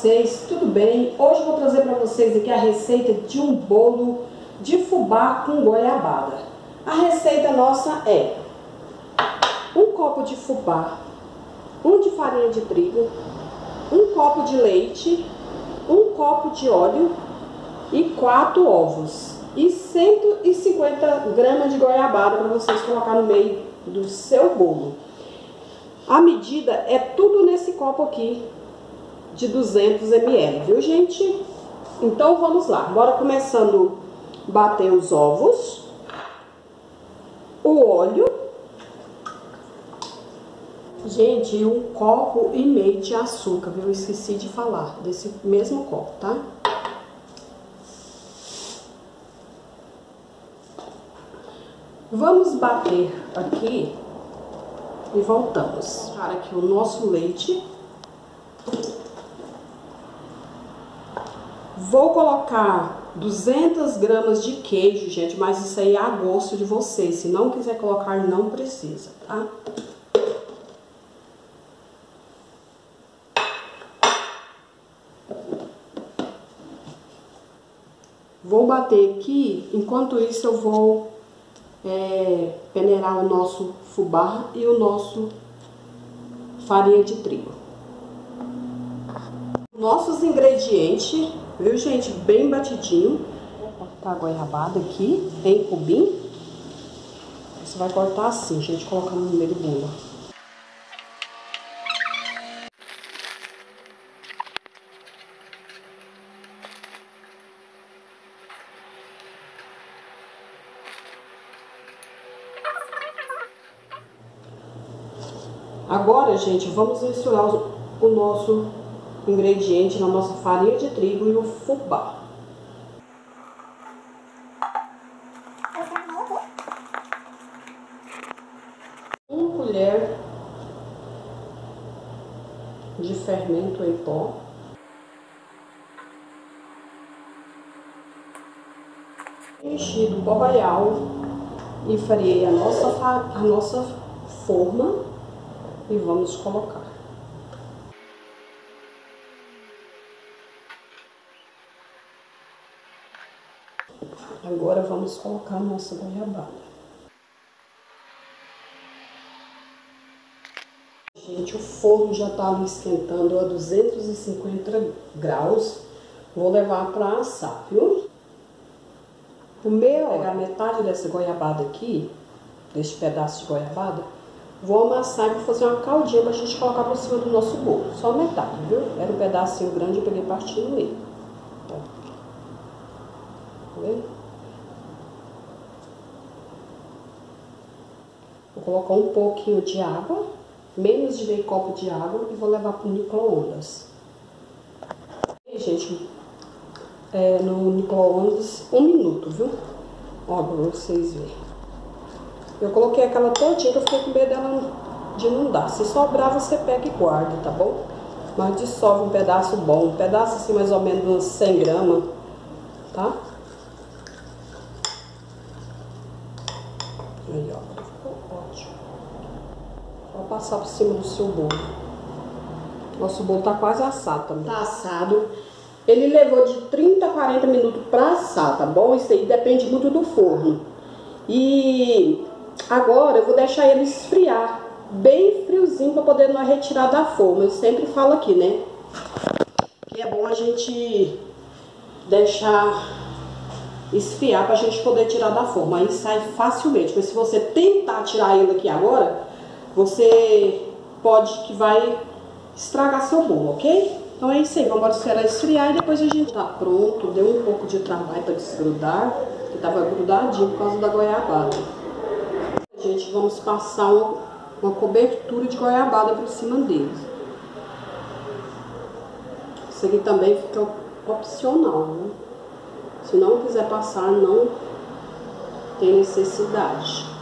vocês, tudo bem? Hoje eu vou trazer para vocês aqui a receita de um bolo de fubá com goiabada. A receita nossa é um copo de fubá, um de farinha de trigo, um copo de leite, um copo de óleo e 4 ovos e 150 gramas de goiabada para vocês colocar no meio do seu bolo. A medida é tudo nesse copo aqui de 200 ml, viu, gente? Então vamos lá, bora começando a bater os ovos, o óleo. Gente, 1,5 copo de açúcar, viu? Eu esqueci de falar desse mesmo copo, tá? Vamos bater aqui e voltamos. Para aqui o nosso leite. Vou colocar 200 gramas de queijo, gente, mas isso aí é a gosto de vocês. Se não quiser colocar, não precisa, tá? Vou bater aqui, enquanto isso eu vou peneirar o nosso fubá e o nosso farinha de trigo. Nossos ingredientes, viu, gente, bem batidinho. Vou cortar a goiabada aqui em cubinho. Você vai cortar assim, gente, colocando no meio do bolo. Agora, gente, vamos misturar o nosso ingrediente na nossa farinha de trigo e o fubá. Uma colher de fermento em pó. Enchi do pó royal e friei a nossa forma. E vamos colocar. Agora vamos colocar a nossa goiabada. Gente, o forno já tá ali esquentando a 250 graus. Vou levar para assar, viu? Vou pegar metade dessa goiabada aqui, desse pedaço de goiabada. Vou amassar e vou fazer uma caldinha pra gente colocar por cima do nosso bolo. Só metade, viu? Era um pedacinho grande, eu peguei partindo no meio. Tá vendo? Vou colocar um pouquinho de água, menos de meio copo de água, e vou levar pro micro-ondas. E, gente, no micro-ondas 1 minuto, viu? Ó, pra vocês verem. Eu coloquei aquela todinha que eu fiquei com medo dela de não dar. Se sobrar, você pega e guarda, tá bom? Mas dissolve um pedaço bom. Um pedaço assim, mais ou menos uns 100 gramas, tá? Aí, ó. Ficou ótimo. Só passar por cima do seu bolo. Nosso bolo tá quase assado também. Tá assado. Ele levou de 30 a 40 minutos pra assar, tá bom? Isso aí depende muito do forno. E agora eu vou deixar ele esfriar bem friozinho para poder nós retirar da forma. Eu sempre falo aqui, né? Que é bom a gente deixar esfriar para a gente poder tirar da forma. Aí sai facilmente. Mas se você tentar tirar ele aqui agora, você pode que vai estragar seu bolo, ok? Então é isso aí. Vamos esperar esfriar e depois a gente tá pronto. Deu um pouco de trabalho para desgrudar, que tava grudadinho por causa da goiabada. Gente, vamos passar uma cobertura de goiabada por cima deles. Isso aqui também fica opcional, né? Se não quiser passar, não tem necessidade.